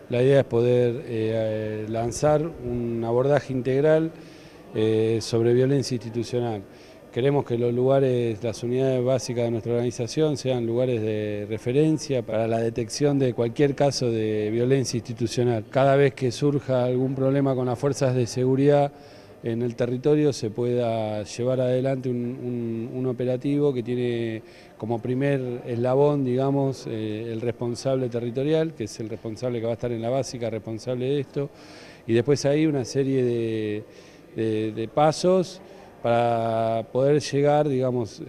La idea es poder lanzar un abordaje integral sobre violencia institucional. Queremos que los lugares, las unidades básicas de nuestra organización sean lugares de referencia para la detección de cualquier caso de violencia institucional. Cada vez que surja algún problema con las fuerzas de seguridad en el territorio se pueda llevar adelante un operativo que tiene como primer eslabón, digamos, el responsable territorial, que es el responsable que va a estar en la básica, responsable de esto, y después hay una serie de pasos para poder llegar, digamos,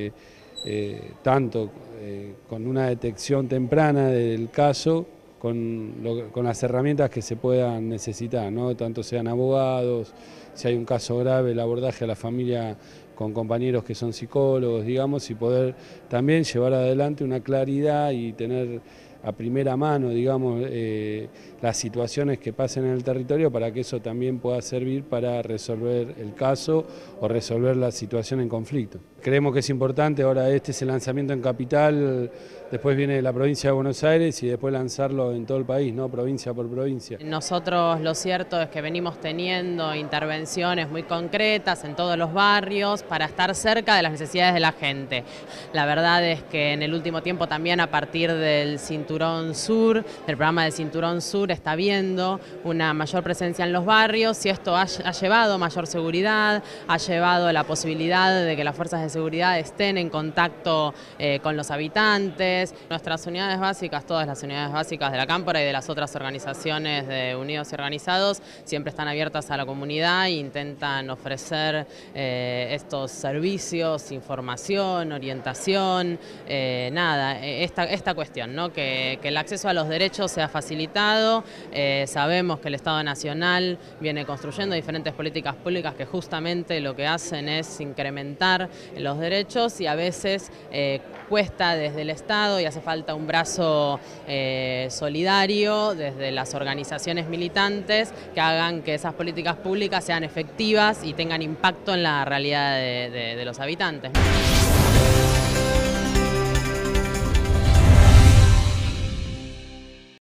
tanto con una detección temprana del caso, con las herramientas que se puedan necesitar, ¿no? Tanto sean abogados, si hay un caso grave, el abordaje a la familia con compañeros que son psicólogos, digamos, y poder también llevar adelante una claridad y tener a primera mano, digamos, las situaciones que pasen en el territorio para que eso también pueda servir para resolver el caso o resolver la situación en conflicto. Creemos que es importante, ahora este es el lanzamiento en Capital, después viene la provincia de Buenos Aires y después lanzarlo en todo el país, ¿no? Provincia por provincia. Nosotros lo cierto es que venimos teniendo intervenciones muy concretas en todos los barrios para estar cerca de las necesidades de la gente. La verdad es que en el último tiempo también a partir del Cinturón Sur, del programa de Cinturón Sur, está habiendo una mayor presencia en los barrios y esto ha llevado mayor seguridad, ha llevado la posibilidad de que las fuerzas de seguridad estén en contacto con los habitantes. Nuestras unidades básicas, todas las unidades básicas de la Cámpora y de las otras organizaciones de Unidos y Organizados, siempre están abiertas a la comunidad e intentan ofrecer estos servicios, información, orientación, esta cuestión, ¿no? Que el acceso a los derechos sea facilitado. Sabemos que el Estado Nacional viene construyendo diferentes políticas públicas que justamente lo que hacen es incrementar los derechos y a veces cuesta desde el Estado y hace falta un brazo solidario desde las organizaciones militantes que hagan que esas políticas públicas sean efectivas y tengan impacto en la realidad de los habitantes, ¿no?